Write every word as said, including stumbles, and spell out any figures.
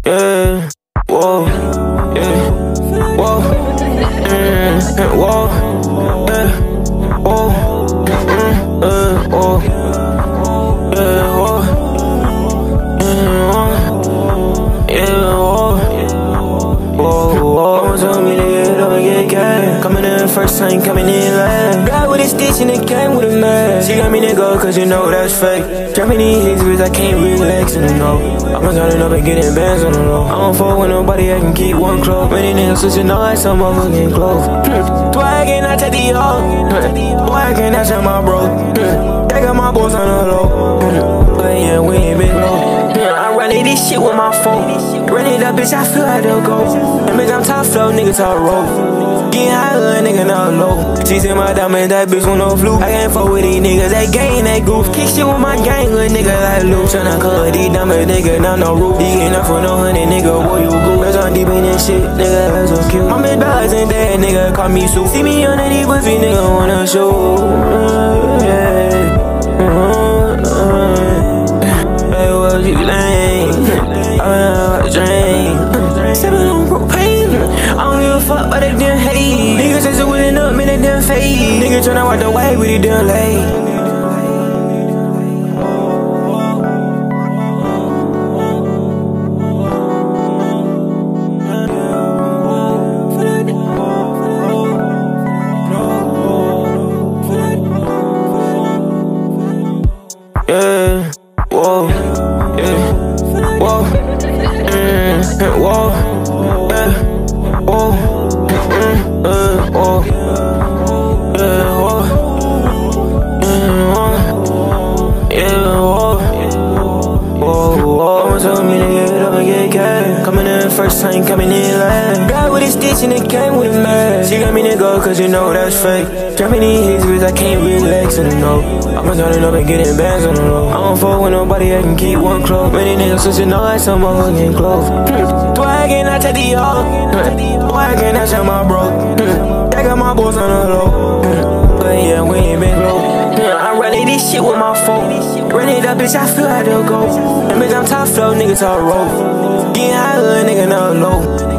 Yeah, whoa, yeah, whoa, mm, whoa, yeah, whoa, mm, uh, whoa, yeah, whoa, mm, yeah, whoa, whoa, whoa. Mama told me to get up and get cash. Coming in first time, coming in last. Ride with a stitch and it came with a mask. She got me to go cause you know that's fake. Dropping these hits bitch, I can't relax in the know. I'm turning up and getting bands on the road. I don't fuck with nobody, I can keep one close. Many niggas switching on like some motherfucking clothes. Why I cannot take the off? Why I cannot shut my bro? They got my boys on the low. But yeah, we ain't been low. I'm running this shit with my phone. Run it up, bitch, I feel like they'll go. And bitch, I'm top flow, niggas talk roll. Getting high, little nigga, not low. She said my diamond, that bitch with no flu. I can't fuck with these niggas, they gang, they goof. Kick shit with my gang, little nigga like Lou. Tryna cut these diamond nigga, not no roof. He getting up for no honey, nigga, boy, you go. Bitch, I'm deep in this shit, nigga, that's so cute. My bitch dollars and dead, nigga, call me Sue. See me on these pussy, nigga, wanna show. Uh, yeah. Uh, uh, hey, what you lame? I'm drain. Sippin' on propane. I don't give a fuck about that damn hate. Niggas says it wouldn't up, man, that damn fade. Nigga tryna walk the way with it damn late. Yeah, whoa, yeah, whoa, mm, whoa, yeah, whoa, mm, uh, whoa, yeah, whoa, mm, whoa, yeah, whoa, whoa, whoa. Mama told me to get up and get cash. Coming in first time, coming in last. Ride with a stitch and it came with a mask. She got me to go cause you know that's fake. Dropping these hits bitch, I can't relax in the know. I'm turning up and getting bands on the road. I don't fuck with nobody, I can keep one close. Many niggas switching on like some motherfucking clothes. Why I cannot take the off? Why I cannot shut my bro? They got my boys on the low. But yeah, we ain't been low. I'm running this shit with my phone. Run it up, bitch, I feel like they'll go. And bitch, I'm top flow, niggas talk roll. Getting high, little nigga, not low.